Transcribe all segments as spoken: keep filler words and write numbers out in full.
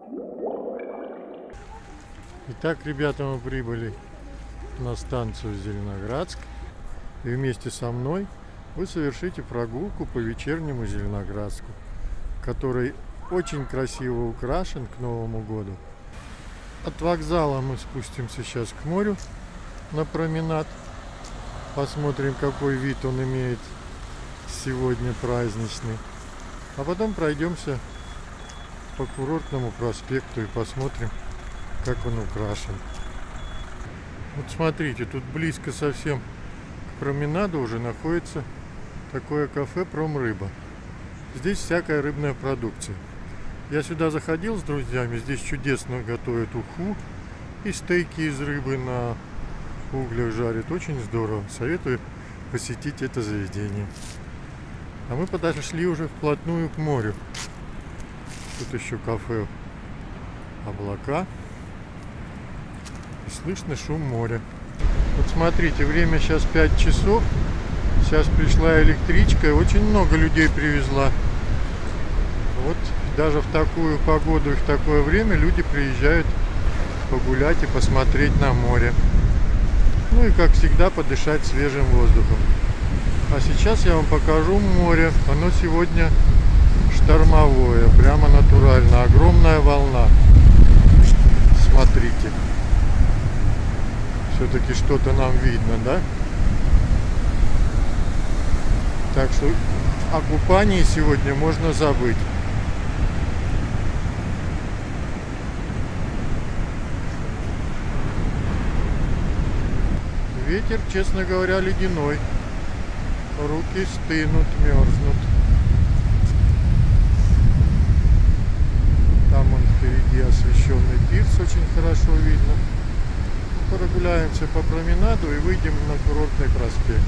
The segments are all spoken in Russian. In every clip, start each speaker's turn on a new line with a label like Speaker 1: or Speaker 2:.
Speaker 1: Итак, ребята, мы прибыли на станцию Зеленоградск. И вместе со мной вы совершите прогулку по вечернему Зеленоградску, который очень красиво украшен к Новому году. От вокзала мы спустимся сейчас к морю на променад. Посмотрим, какой вид он имеет сегодня праздничный. А потом пройдемся по Курортному проспекту и посмотрим, как он украшен. Вот смотрите, тут близко совсем к променаду уже находится такое кафе «Промрыба». Здесь всякая рыбная продукция. Я сюда заходил с друзьями, здесь чудесно готовят уху и стейки из рыбы на углях жарят. Очень здорово. Советую посетить это заведение. А мы подошли уже вплотную к морю. Тут еще кафе «Облака». И слышно шум моря. Вот смотрите, время сейчас пять часов. Сейчас пришла электричка и очень много людей привезла. Вот даже в такую погоду и в такое время люди приезжают погулять и посмотреть на море. Ну и как всегда подышать свежим воздухом. А сейчас я вам покажу море. Оно сегодня штормовое, прямо натурально. Огромная волна. Смотрите. Все-таки что-то нам видно, да? Так что о купании сегодня можно забыть. Ветер, честно говоря, ледяной. Руки стынут, мерзнут. Там он впереди освещенный пирс, очень хорошо видно. Прогуляемся по променаду и выйдем на Курортный проспект.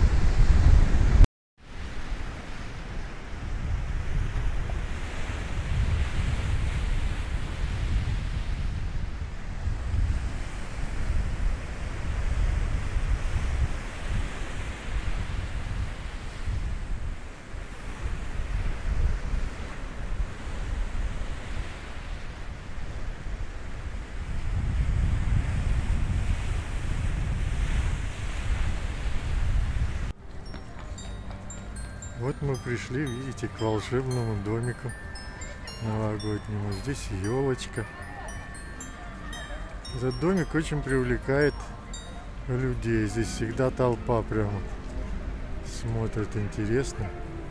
Speaker 1: Вот мы пришли, видите, к волшебному домику новогоднему. Здесь елочка. Этот домик очень привлекает людей. Здесь всегда толпа прямо смотрит, интересно.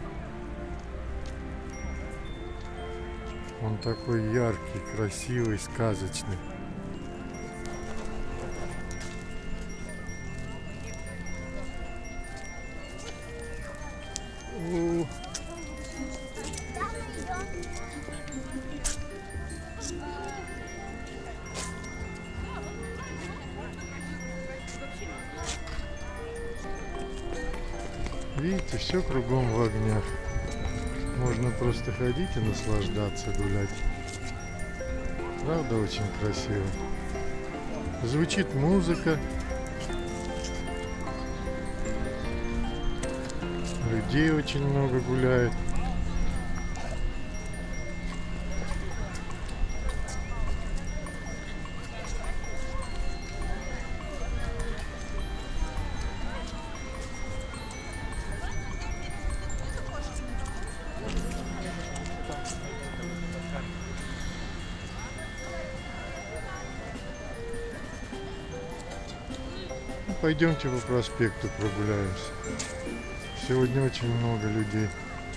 Speaker 1: Он такой яркий, красивый, сказочный. Видите, все кругом в огнях. Можно просто ходить и наслаждаться, гулять. Правда, очень красиво. Звучит музыка. Людей очень много гуляет. Пойдемте по проспекту прогуляемся. Сегодня очень много людей.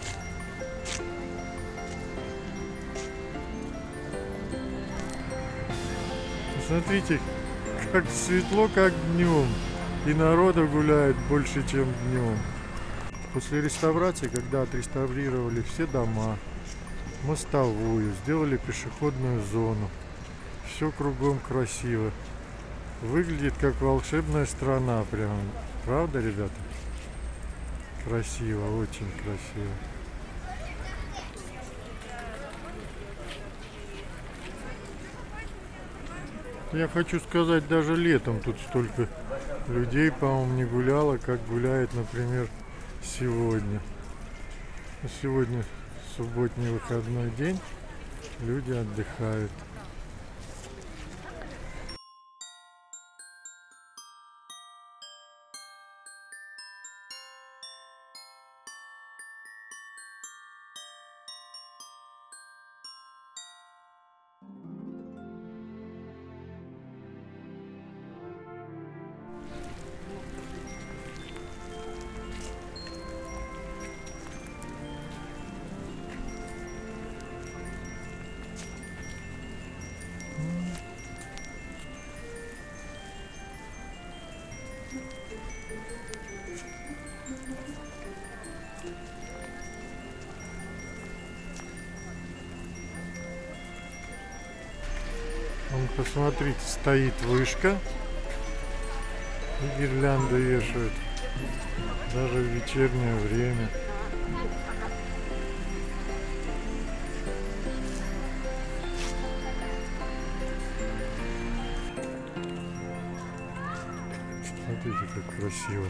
Speaker 1: Смотрите, как светло, как днем. И народу гуляет больше, чем днем. После реставрации, когда отреставрировали все дома, мостовую, сделали пешеходную зону, все кругом красиво. Выглядит как волшебная страна прям. Правда, ребята? Красиво, очень красиво. Я хочу сказать, даже летом тут столько людей, по-моему, не гуляло, как гуляет, например, сегодня. Сегодня субботний выходной день, люди отдыхают. Вон, посмотрите, стоит вышка. И гирлянды вешают. Даже в вечернее время. Смотрите, как красиво.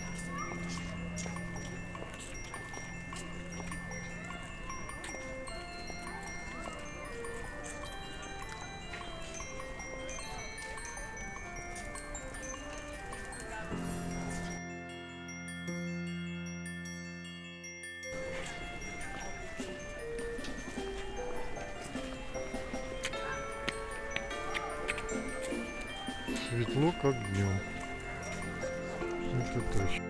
Speaker 1: Светло, как днем. Это точно.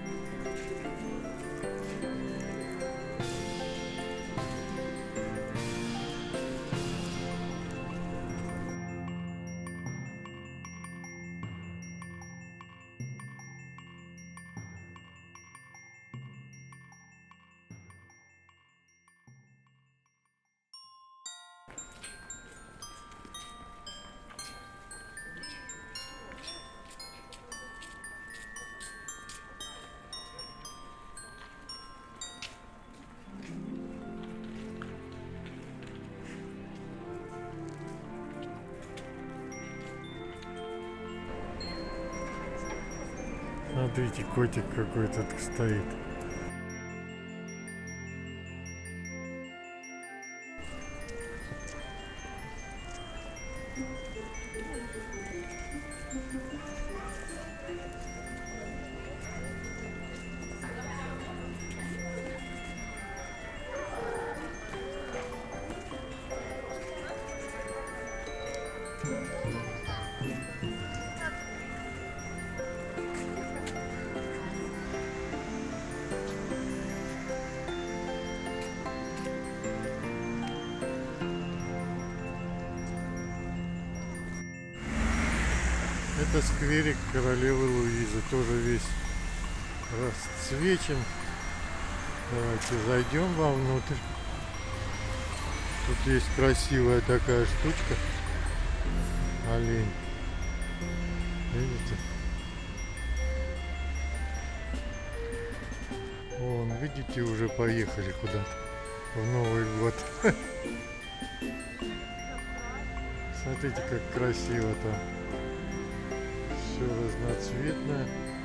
Speaker 1: Смотрите, котик какой-то стоит. Это скверик Королевы Луизы, тоже весь расцвечен. Давайте зайдем вовнутрь. Тут есть красивая такая штучка. Олень. Видите? Вон, видите, уже поехали куда-то в Новый год. Смотрите, как красиво там. Все разноцветное.